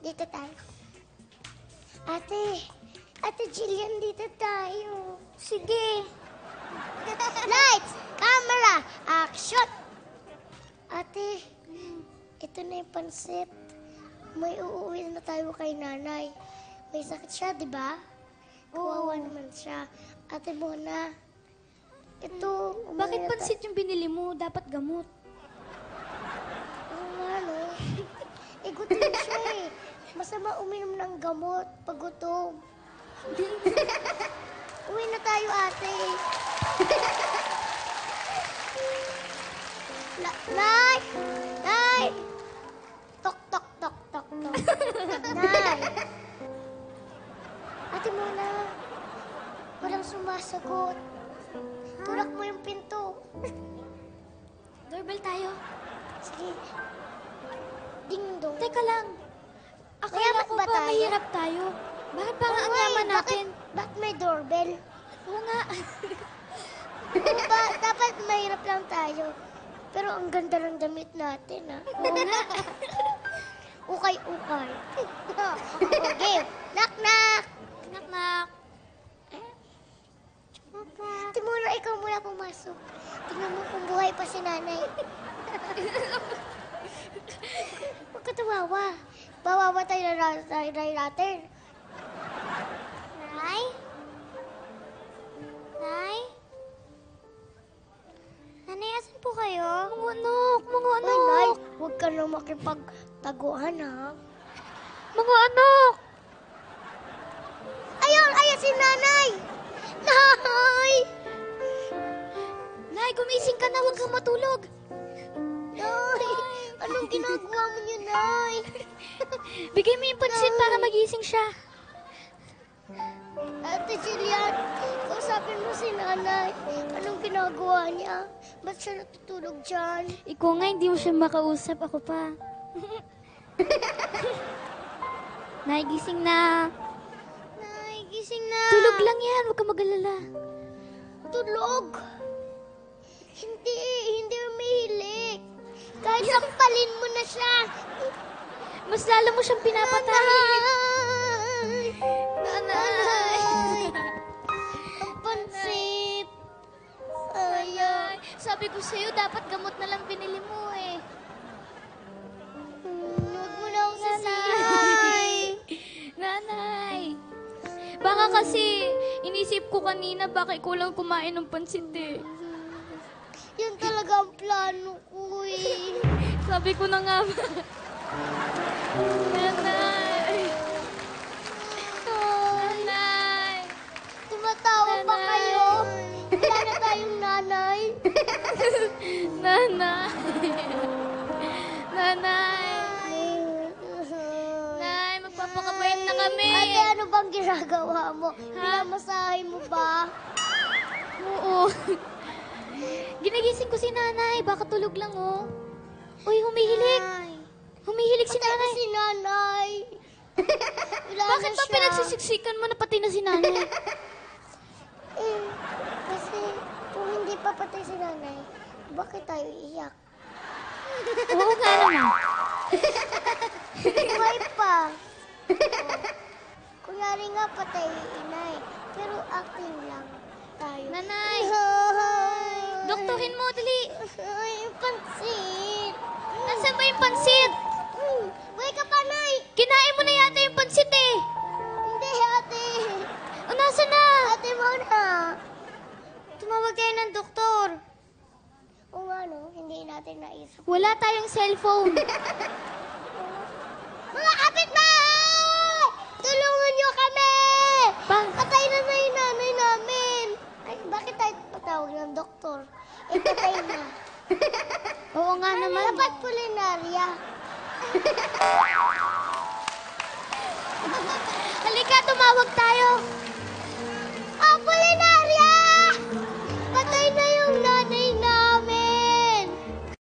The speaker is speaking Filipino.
Dito tayo. Ate Jillian, dito tayo. Sige. Lights, camera, action! Ate, ito na yung pansit. May uuwi na tayo kay nanay. May sakit siya, di ba? Kawawa naman siya. Ate Mona, ito... Bakit pansit yung binili mo? Dapat gamot. Oo nga, no? Gutom siya eh. Masama uminom ng gamot pag gutom. Uwi na tayo, ate. Nay! Nay! Tok, tok, tok, tok, tok. Nay! Ate Mona, walang sumasagot. Turak mo yung pinto. Doorbell tayo. Sige. Ding-dong. Teka lang. Akala Mayaman ko ba ba tayo? mahirap tayo? Bakit parang ang yaman natin? Bakit may doorbell? Oo nga. Oo ba? Dapat mahirap lang tayo. Pero ang ganda ng damit natin, ha? Oo nga. Ukay-ukay. Okay. Knock-knock! Knock-knock. Timura, ikaw muna pumasok. Tingnan mo kung buhay pa si nanay. Huwag ka tumawa. Bawawa tayo natin. Nay? Nay? Nanay, asan po kayo? Mga anak, mga Ay, anak. Nay, huwag ka na makipagtaguan, ha? Mga anak. Ayun si nanay! Nay! Nay, gumising ka na, huwag kang matulog. Nay! Anong ginagawa mo niyo, Nay? Bigay mo yung pansit para magising siya. Ate Jillian, kausapin mo si nanay. Anong ginagawa niya? Ba't siya natutulog dyan? Ikaw nga, hindi mo siya makausap. Ako pa. Nay, gising na. Nay, gising na. Tulog lang yan, huwag ka mag-alala. Tulog? Hindi umihilik. Kahit sampalin mo na siya. Mas lalo mo siyang pinapatay. Nanay! Ang pansit. Sayang. Sabi ko sa'yo, dapat gamot na lang binili mo eh. Huwag mo na akong sasay. Nanay! Baka kasi, inisip ko kanina baka ikaw lang kumain ng pansit eh. Yun talaga ang plano ko eh. Sabi ko na nga ba. Nanay! Nanay! Tumatawa pa kayo. Wala na tayong nanay. Nanay! Nanay! Nay, magpapakabayat na kami. Ate, ano bang ginagawa mo? Pinamasahe mo ba? Oo. Ginagising ko si nanay. Baka tulog lang, oh. Uy, humihilig. Ay, Humihilig si patay na nanay. si nanay. Wala Bakit na ba siya. pinagsisiksikan mo na pati na si nanay? Kasi kung hindi pa patay si nanay, bakit tayo iiyak? Oo nga naman. Buhay pa. Kunyari nga patay inay, pero acting lang tayo. Nanay! Ay, Doktorin mo, dali. Ay, pansit. Nasaan ba yung pansit? Buhay ka pa, Nay. Kinain mo na yata yung pansit eh. Hindi, ate. O, nasa na? Ate Mona. Tumawag tayo ng doktor. O nga, no? Hindi natin naisip. Wala tayong cellphone. Mga kapitbahay! Tulungan niyo kami! Patay na na yung nanay namin. Ay, bakit tayo patawag ng doktor? Patay na. Oo nga naman. Dapat kulinarya. Halika, tumawag tayo.